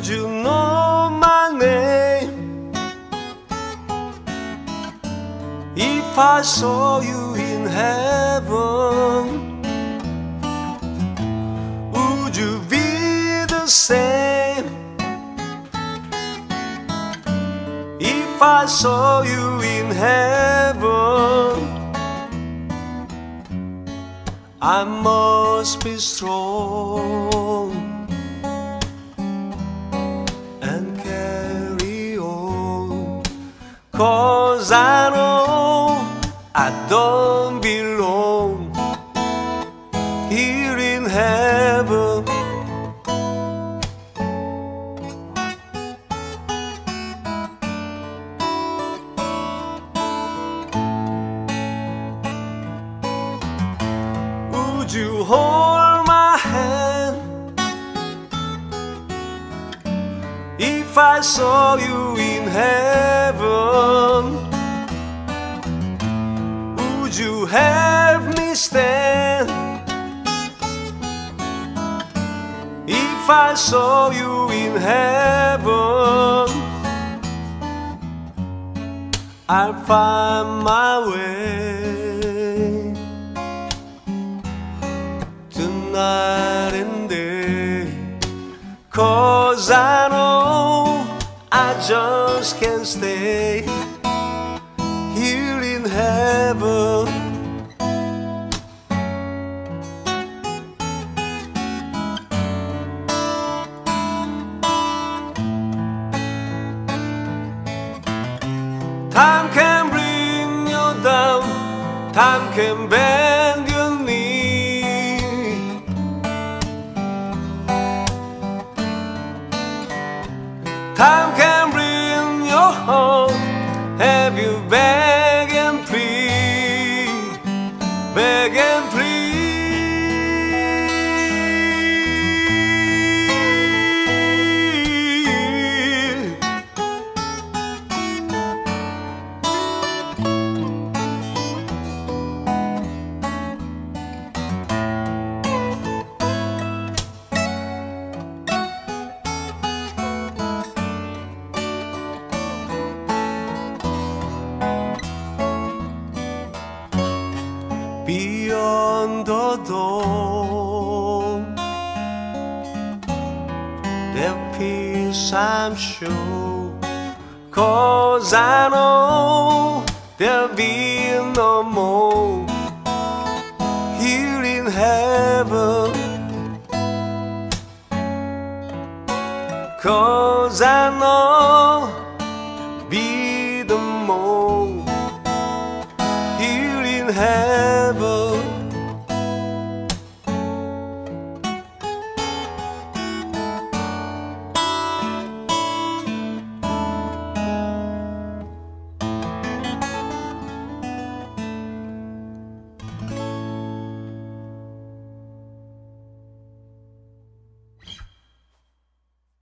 Would you know my name if I saw you in heaven? Would you be the same if I saw you in heaven? I must be strong and carry on, 'cause I know I don't belong here in heaven. Would you hold my hand if I saw you in heaven? Would you help me stand if I saw you in heaven? I'll find my way night and day, 'cause I know I just can't stay here in heaven. Time can bring you down, time can bend your knee. Time can bring your home, have you beg and plead, beg and plead. Beyond the dawn, there's peace I'm sure, 'cause I know there'll be no more here in heaven. 'Cause I know be the more here in heaven.